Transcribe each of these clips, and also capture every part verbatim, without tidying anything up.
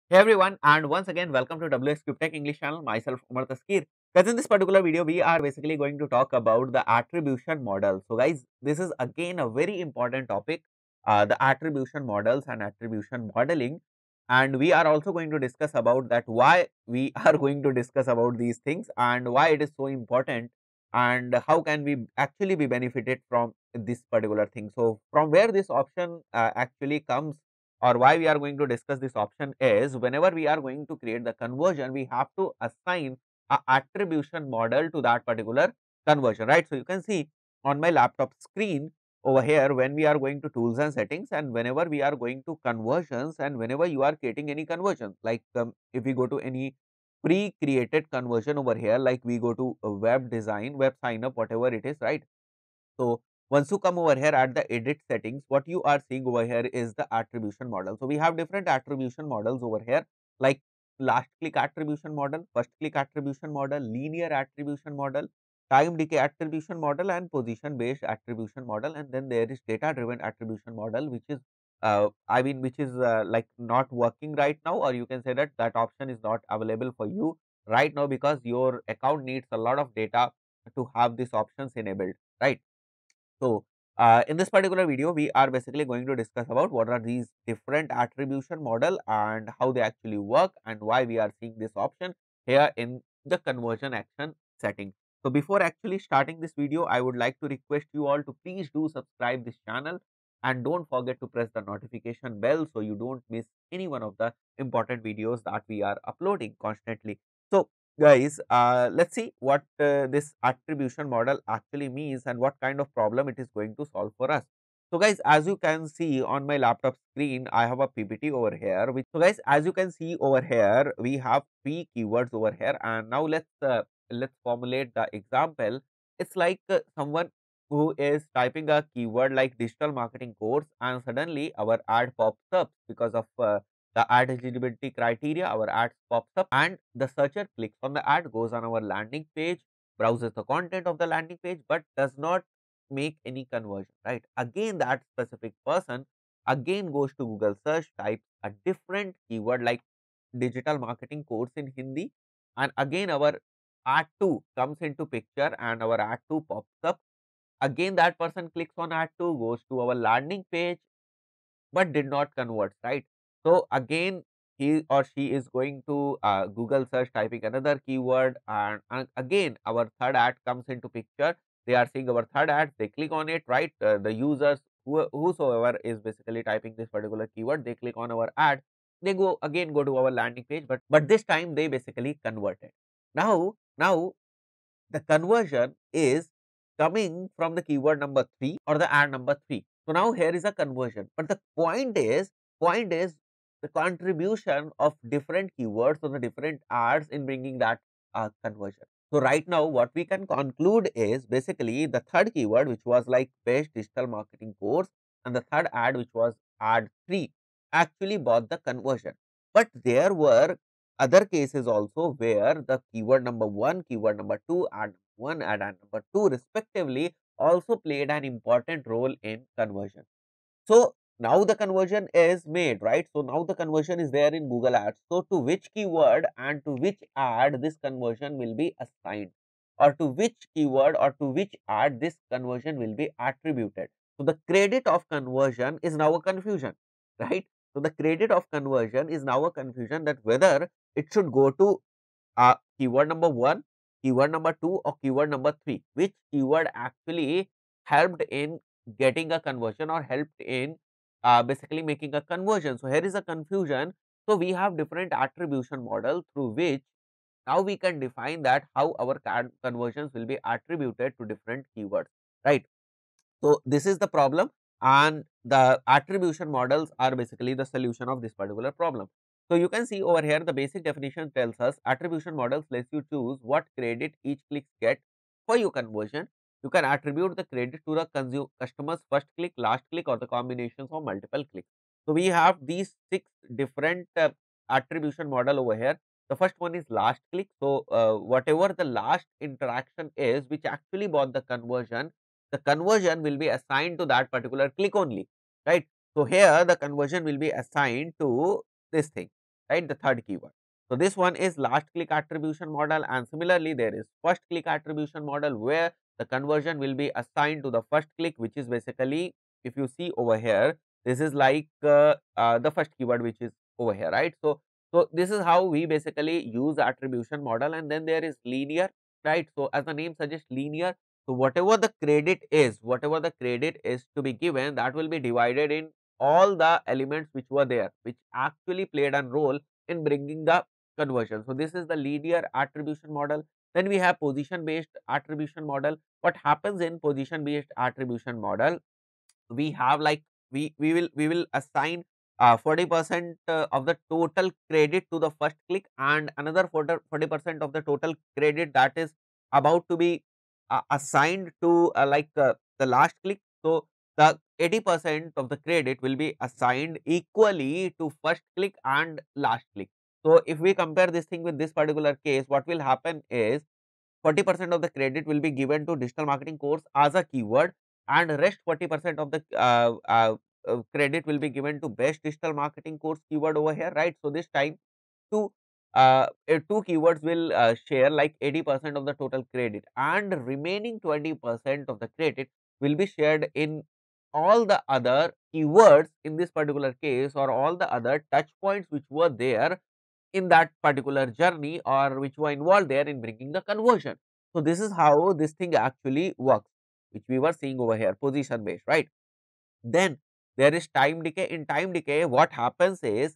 Hey everyone, and once again, welcome to W S Q Tech English channel. Myself, Umar Taskir. Guys, in this particular video, we are basically going to talk about the attribution model. So, guys, this is again a very important topic, uh, the attribution models and attribution modeling. And we are also going to discuss about that why we are going to discuss about these things and why it is so important and how can we actually be benefited from this particular thing. So, from where this option uh, actually comes or why we are going to discuss this option is whenever we are going to create the conversion, we have to assign a attribution model to that particular conversion, right. So, you can see on my laptop screen over here when we are going to tools and settings and whenever we are going to conversions and whenever you are creating any conversions like um, if we go to any pre-created conversion over here, like we go to a web design, web sign up, whatever it is, right. So, once you come over here at the edit settings, what you are seeing over here is the attribution model. So, we have different attribution models over here like last click attribution model, first click attribution model, linear attribution model, time decay attribution model and position based attribution model, and then there is data driven attribution model, which is uh, I mean which is uh, like not working right now, or you can say that that option is not available for you right now because your account needs a lot of data to have these options enabled, right. So, uh, in this particular video, we are basically going to discuss about what are these different attribution model and how they actually work and why we are seeing this option here in the conversion action setting. So, before actually starting this video, I would like to request you all to please do subscribe this channel and don't forget to press the notification bell so you don't miss any one of the important videos that we are uploading constantly. So, guys, uh, let's see what uh, this attribution model actually means and what kind of problem it is going to solve for us. So, guys, as you can see on my laptop screen, I have a P P T over here. Which, so, guys, as you can see over here, we have three keywords over here, and now let's uh, let's formulate the example. It's like uh, someone who is typing a keyword like digital marketing course, and suddenly our ad pops up because of uh, the ad eligibility criteria, our ad pops up and the searcher clicks on the ad, goes on our landing page, browses the content of the landing page, but does not make any conversion, right. Again, that specific person again goes to Google search, types a different keyword like digital marketing course in Hindi, and again our ad two comes into picture and our ad two pops up. Again, that person clicks on ad two, goes to our landing page, but did not convert, right. So, again he or she is going to uh, Google search, typing another keyword, and, and again our third ad comes into picture. They are seeing our third ad, they click on it, right. Uh, the users who, whosoever is basically typing this particular keyword, they click on our ad, they go again go to our landing page, but but this time they basically converted. Now now the conversion is coming from the keyword number three or the ad number three. So, now here is a conversion, but the point is point is the contribution of different keywords or the different ads in bringing that uh, conversion. So, right now what we can conclude is basically the third keyword, which was like best digital marketing course, and the third ad, which was ad three, actually bought the conversion. But there were other cases also where the keyword number one, keyword number two, ad one, and ad number two respectively also played an important role in conversion. So, now the conversion is made, right. So, now the conversion is there in Google Ads. So, to which keyword and to which ad this conversion will be assigned, or to which keyword or to which ad this conversion will be attributed. So, the credit of conversion is now a confusion, right. So, the credit of conversion is now a confusion that whether it should go to uh, keyword number one, keyword number two, or keyword number three, which keyword actually helped in getting a conversion or helped in uh, basically making a conversion. So, here is a confusion. So, we have different attribution model through which now we can define that how our CAD conversions will be attributed to different keywords, right. So, this is the problem, and the attribution models are basically the solution of this particular problem. So, you can see over here the basic definition tells us attribution models lets you choose what credit each click get for your conversion. You can attribute the credit to the consumer customer's first click, last click, or the combinations of multiple clicks. So, we have these six different uh, attribution model over here. The first one is last click. So, uh, whatever the last interaction is which actually brought the conversion, the conversion will be assigned to that particular click only, right. So, here the conversion will be assigned to this thing. right? The third keyword. So this one is last click attribution model, and similarly there is first click attribution model, where the conversion will be assigned to the first click, which is basically, if you see over here, this is like uh, uh, the first keyword which is over here, right? So, so this is how we basically use the attribution model. And then there is linear, right? So as the name suggests, linear. So whatever the credit is, whatever the credit is to be given, that will be divided in all the elements which were there, which actually played a role in bringing the conversion. So this is the linear attribution model. Then we have position based attribution model. What happens in position based attribution model, we have like, we we will we will assign uh, forty percent uh, of the total credit to the first click, and another forty percent of the total credit that is about to be uh, assigned to uh, like uh, the last click. So the eighty percent of the credit will be assigned equally to first click and last click. So if we compare this thing with this particular case, what will happen is forty percent of the credit will be given to digital marketing course as a keyword, and rest forty percent of the uh, uh, uh, credit will be given to best digital marketing course keyword over here, right? So this time two uh, uh, two keywords will uh, share like eighty percent of the total credit, and remaining twenty percent of the credit will be shared in all the other keywords in this particular case, or all the other touch points which were there in that particular journey, or which were involved there in bringing the conversion. So this is how this thing actually works, which we were seeing over here, position based, right? Then there is time decay. In time decay, what happens is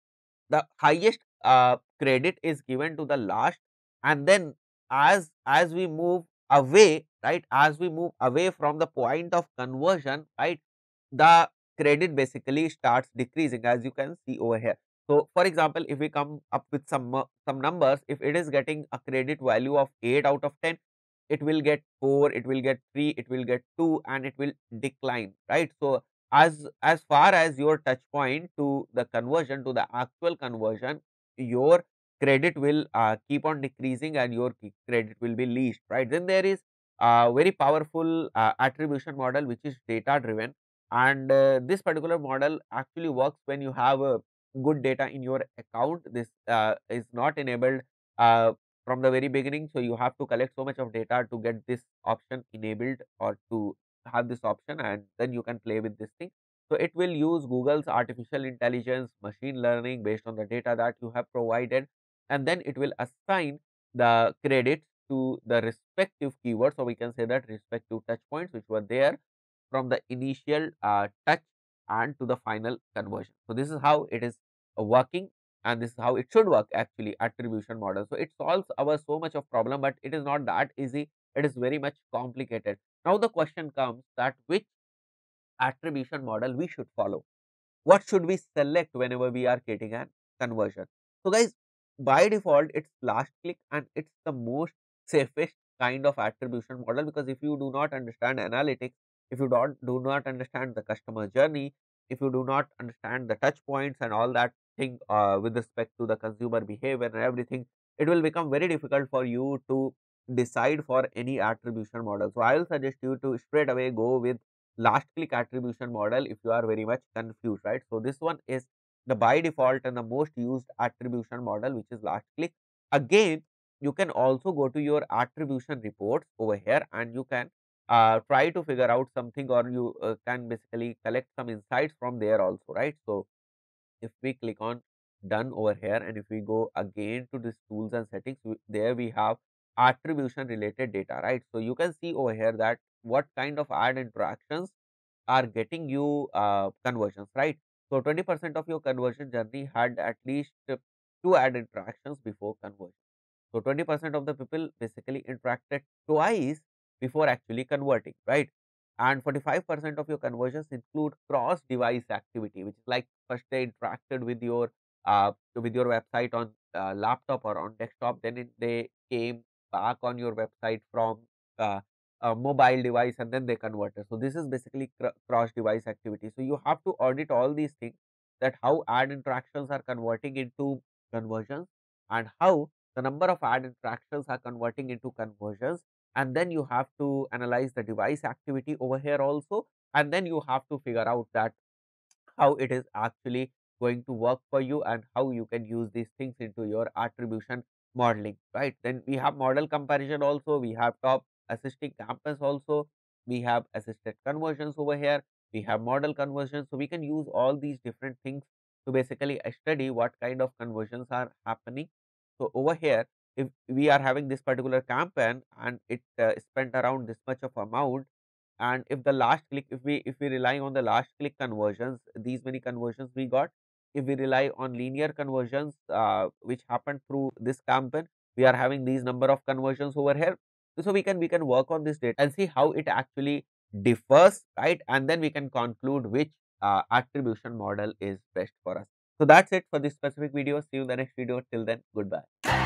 the highest uh, credit is given to the last, and then as as we move away, right, as we move away from the point of conversion, right, the credit basically starts decreasing, as you can see over here. So for example, if we come up with some uh, some numbers, if it is getting a credit value of eight out of ten, it will get four, it will get three, it will get two, and it will decline, right? So as as far as your touch point to the conversion, to the actual conversion, your credit will uh, keep on decreasing, and your key- credit will be least, right? Then there is a very powerful uh, attribution model, which is data driven, and uh, this particular model actually works when you have a good data in your account. This uh, is not enabled uh, from the very beginning, so you have to collect so much of data to get this option enabled, or to have this option, and then you can play with this thing. So it will use Google's artificial intelligence, machine learning based on the data that you have provided, and then it will assign the credits to the respective keywords, or we can say that respective touch points which were there from the initial uh, touch and to the final conversion. So this is how it is uh, working, and this is how it should work actually, attribution model. So it solves our so much of problem, but it is not that easy. It is very much complicated. Now the question comes that which attribution model we should follow. What should we select whenever we are getting an conversion? So guys, by default it's last click, and it's the most safest kind of attribution model, because if you do not understand analytics, if you don't do not understand the customer journey, if you do not understand the touch points and all that thing uh, with respect to the consumer behavior and everything, it will become very difficult for you to decide for any attribution model. So I will suggest you to straight away go with last click attribution model if you are very much confused, right? So this one is the by default and the most used attribution model, which is last click. Again, you can also go to your attribution reports over here, and you can uh, try to figure out something, or you uh, can basically collect some insights from there also, right? So if we click on done over here, and if we go again to this tools and settings, we, there we have attribution related data, right? So you can see over here that what kind of ad interactions are getting you uh, conversions, right? So twenty percent of your conversion journey had at least uh, two ad interactions before conversion. So twenty percent of the people basically interacted twice before actually converting, right? And forty-five percent of your conversions include cross device activity, which is like first they interacted with your uh, with your website on uh, laptop or on desktop, then it, they came back on your website from uh, a mobile device, and then they converted. So this is basically cr cross device activity. So you have to audit all these things, that how ad interactions are converting into conversions, and how the number of ad interactions are converting into conversions, and then you have to analyze the device activity over here also, and then you have to figure out that how it is actually going to work for you and how you can use these things into your attribution modeling, right? Then we have model comparison also, we have top assisting campus also, we have assisted conversions over here, we have model conversions. So we can use all these different things to basically study what kind of conversions are happening. So over here, if we are having this particular campaign and it uh, spent around this much of amount, and if the last click, if we if we rely on the last click conversions, these many conversions we got. If we rely on linear conversions uh, which happened through this campaign, we are having these number of conversions over here. So we can we can work on this data and see how it actually differs, right? And then we can conclude which uh, attribution model is best for us. So that's it for this specific video. See you in the next video. Till then, goodbye.